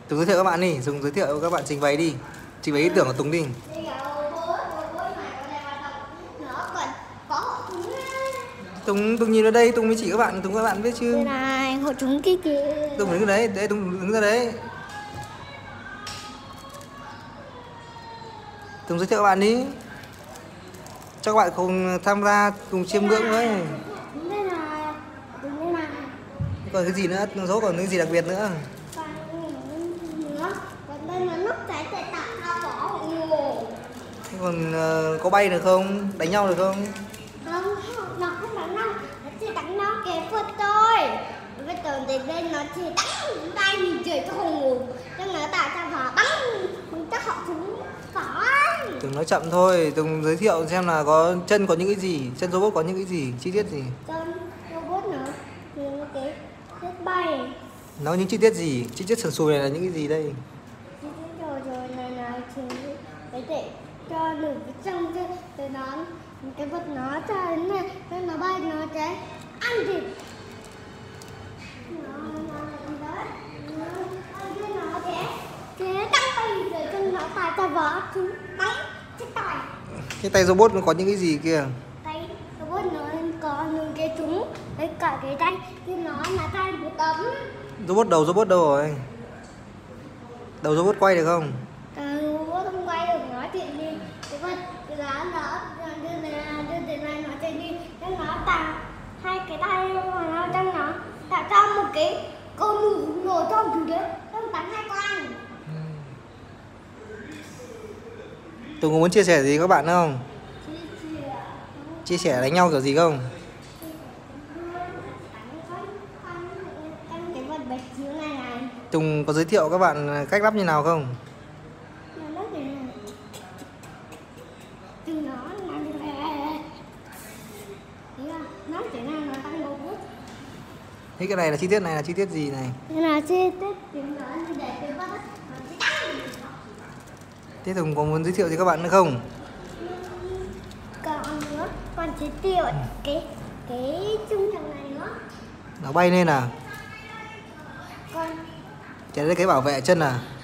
Tùng giới thiệu các bạn đi, Tùng giới thiệu các bạn trình bày đi. Trình bày ý tưởng của Tùng đi. Tùng nhìn vào đây, Tùng mới chỉ các bạn biết chứ. Đây này, hộ chúng kia kìa. Tùng đứng đấy, Tùng đứng ra đấy. Tùng giới thiệu các bạn đi. Cho các bạn cùng tham gia, cùng chiêm ngưỡng với. Đây này, đây này. Còn cái gì nữa, dấu còn cái gì đặc biệt nữa. Còn đây là nút cái để tạo ra vỏ ngủ. Còn có bay được không? Đánh nhau được không? Không, nó không đánh nhau, nó chỉ đánh nó kẹp phật thôi. Bây giờ thì đây nó chỉ đánh tay mình chơi cho không ngủ. Nhưng nó tạo ra vỏ bắn, mình chắc họ chúng vỏ. Tùng nói chậm thôi, Tùng giới thiệu xem là có chân có những cái gì, chân robot có những cái gì, chi tiết gì. Chân robot nó những cái thiết bay. Nó những chi tiết gì, chi tiết sườn sùi này là những cái gì đây? Chi tiết rồi này là chỉ cái để cho được cái trong cái từ đó cái vật nó cho đến này, nó bay nó sẽ ăn thịt. Ta vỡ chúng bắn cái tay. Cái tay robot nó có những cái gì kia? Tay robot nó có những cái chúng với cả cái tay thì nó là tay của tấm. Robot đâu rồi? Đầu robot quay được không? Robot không quay được, nói chuyện đi. Cái vật cái lá nó đưa từ này nó chạy đi, cho nó tạo hai cái tay nó trong nó tạo ra một cái con nổ trong thứ đấy, nó bắn hai con. Tùng có muốn chia sẻ gì các bạn không? Chia sẻ đánh nhau kiểu gì không? Tùng có giới thiệu các bạn cách lắp như nào không? Thế cái này là chi tiết, này là chi tiết gì này? Đây là chi tiết tiếng nói để cái bắt. Thế Tùng có muốn giới thiệu gì các bạn nữa không? Còn nữa, còn giới thiệu cái trung thằng này nữa. Nó bay lên à? Còn Cái đấy cái bảo vệ chân à?